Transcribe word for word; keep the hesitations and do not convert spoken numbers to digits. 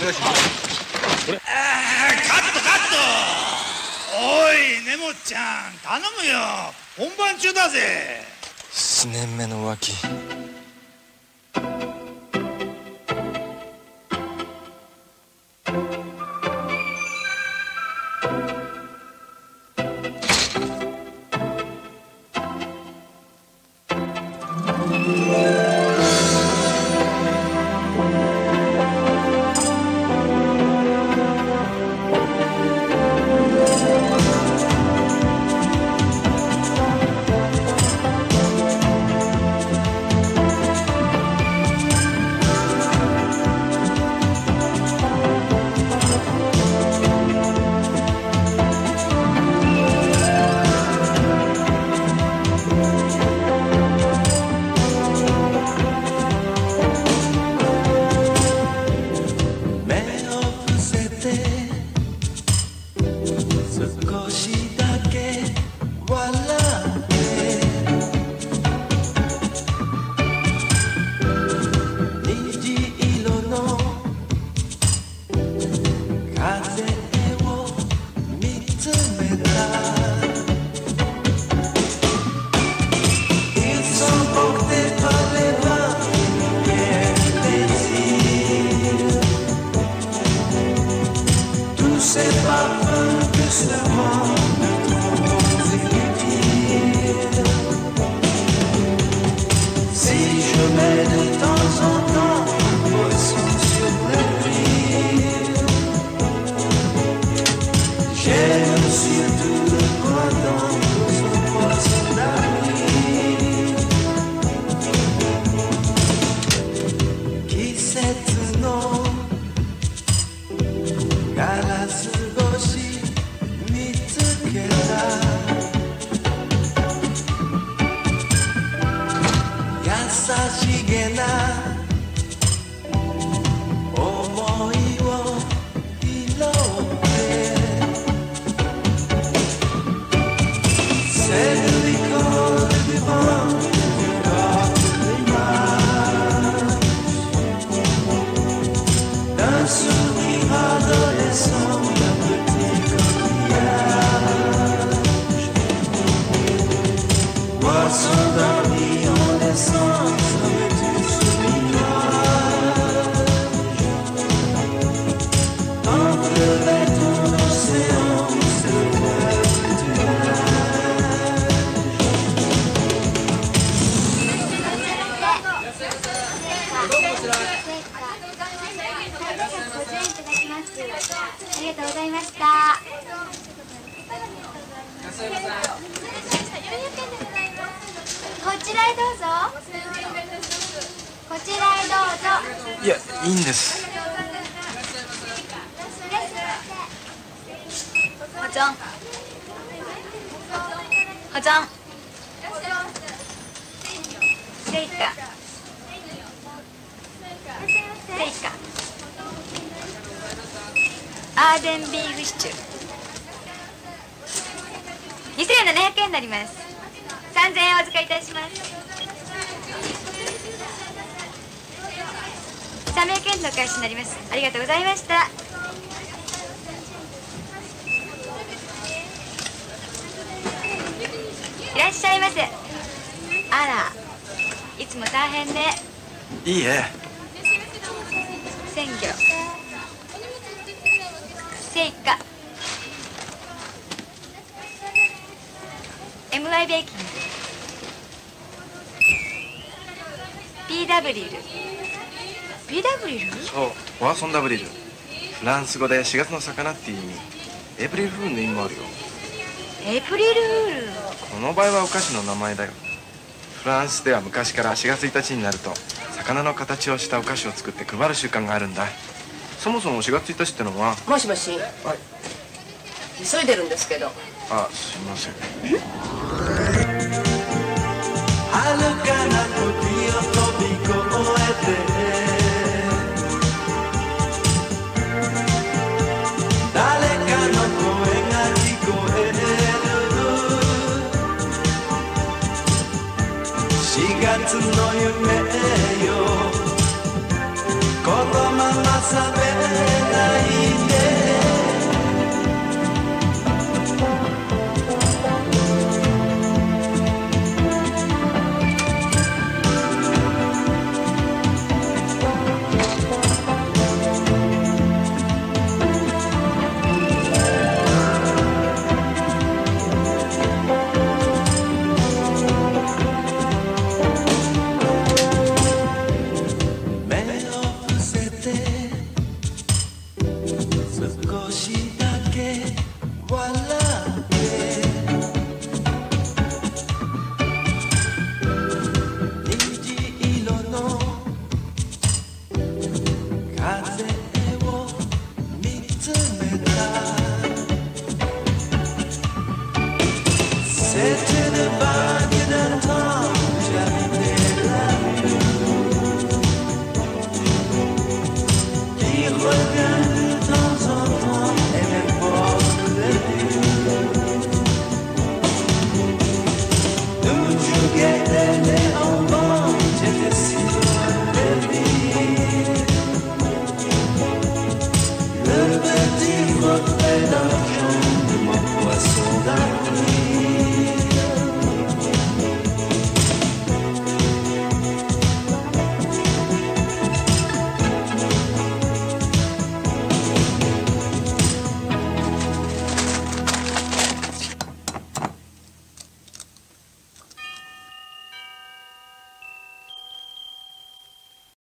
願いします。これ。ああ、カットカット。おい、ねもっちゃん、頼むよ。本番中だぜ。 七年目の浮気。 ありがとうございました。いらっしゃいませ。あら、いつも大変ね。 いいえ。 鮮魚、成果、エムワイ ベーキング、ピーダブリル。ピーダブリル？ そう、ポアソンダブリル。フランス語でしがつの魚っていう意味。エイプリルフールの意味もあるよ。 エイプリルフール？ この場合はお菓子の名前だよ。フランスでは昔からしがつついたちになると魚の形をしたお菓子を作って配る習慣があるんだ。そもそもしがつついたちってのは。 もしもし。はい。急いでるんですけど。 あ、すいません。 遥かな時を飛び越えて誰かの声が聞こえるしがつの夢よこのまま覚めしだけ笑って虹色の風を見つめた Said to the body that told you they love you. He was